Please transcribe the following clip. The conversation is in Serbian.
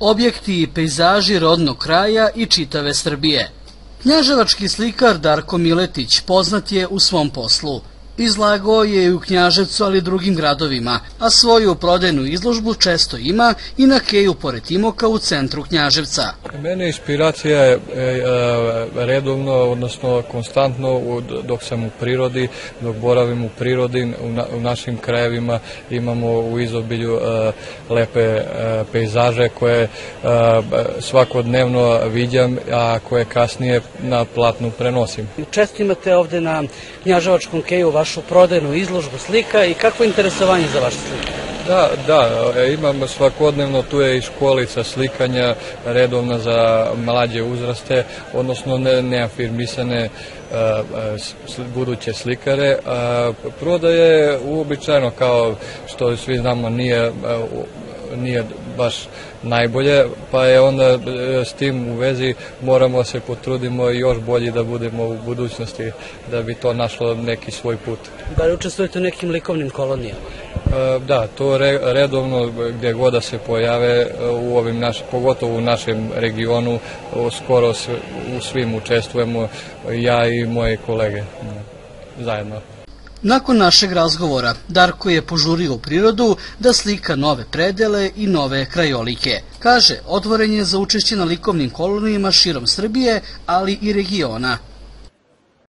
objekti i pejzaži rodnog kraja i čitave Srbije. Knjaževački slikar Darko Miletić poznat je u svom poslu. Izlagao je i u Knjaževcu, ali i drugim gradovima, a svoju prodajnu izložbu često ima i na keju pored Timoka u centru Knjaževca. Mene inspiracija je redovno, odnosno konstantno dok sam u prirodi, dok boravim u prirodi, u našim krajevima imamo u izobilju lepe pejzaže koje svakodnevno viđam, a koje kasnije na platnu prenosim. Često imate ovde na Knjaževačkom keju vašu prodajnu izložbu slika i kakvo interesovanje za vaše slike? Da, imam svakodnevno, tu je i školica slikanja redovna za mlađe uzraste, odnosno neafirmisane buduće slikare. Prodaje uobičajeno, kao što svi znamo, nije baš najbolje, pa je onda s tim u vezi moramo se potrudimo i još bolji da budemo u budućnosti, da bi to našlo neki svoj put. Da li učestvujete u nekim likovnim kolonijama? Da, to redovno gdje god da se pojave, pogotovo u našem regionu, skoro u svim učestvujemo, ja i moje kolege zajedno. Nakon našeg razgovora, Darko je požurio u prirodu da slika nove predele i nove krajolike. Kaže, otvoren je za učešće na likovnim kolonijama širom Srbije, ali i regiona.